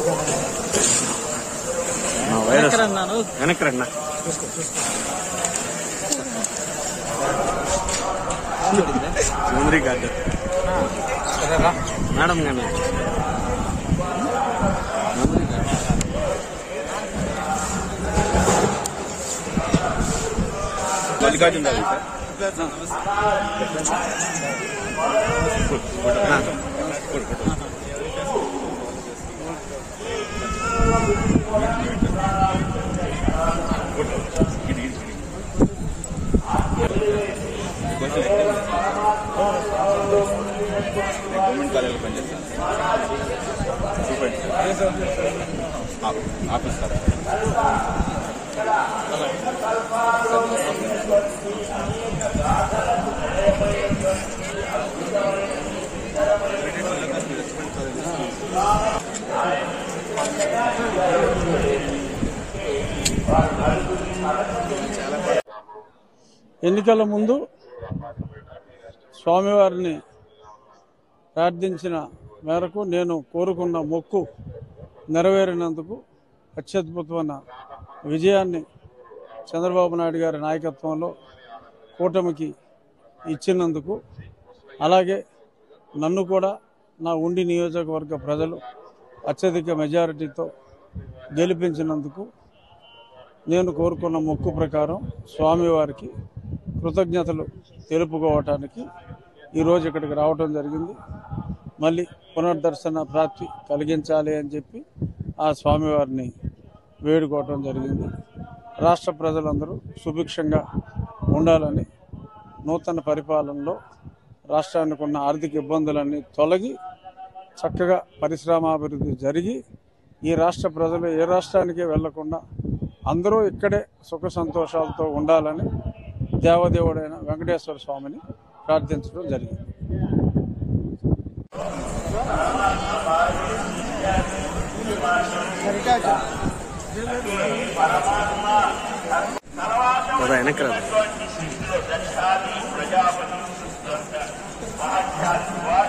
వెనక్కి రండి memory card madam కానీ మల్లికార్జున గవర్నమెంట్ కాలేజీలో పనిచేస్తాను ఆఫీస్ సార్. ఎన్నికల ముందు స్వామివారిని ప్రార్థించిన మేరకు నేను కోరుకున్న మొక్కు నెరవేరినందుకు అత్యద్భుతమైన విజయాన్ని చంద్రబాబు నాయుడు గారి నాయకత్వంలో కూటమికి ఇచ్చినందుకు, అలాగే నన్ను కూడా నా ఉండి నియోజకవర్గ ప్రజలు అత్యధిక మెజారిటీతో గెలిపించినందుకు నేను కోరుకున్న మొక్కు ప్రకారం స్వామివారికి కృతజ్ఞతలు తెలుపుకోవటానికి ఈరోజు ఇక్కడికి రావటం జరిగింది. మళ్ళీ పునర్దర్శన ప్రాప్తి కలిగించాలి అని చెప్పి ఆ స్వామివారిని వేడుకోవటం జరిగింది. రాష్ట్ర ప్రజలందరూ సుభిక్షంగా ఉండాలని, నూతన పరిపాలనలో రాష్ట్రానికి ఉన్న ఆర్థిక ఇబ్బందులన్నీ తొలగి చక్కగా పరిశ్రమాభివృద్ధి జరిగి ఈ రాష్ట్ర ప్రజలు ఏ రాష్ట్రానికి వెళ్లకుండా అందరూ ఇక్కడే సుఖ సంతోషాలతో ఉండాలని దేవదేవుడైన వెంకటేశ్వర స్వామిని ప్రార్థించడం జరిగింది. వెనక్కి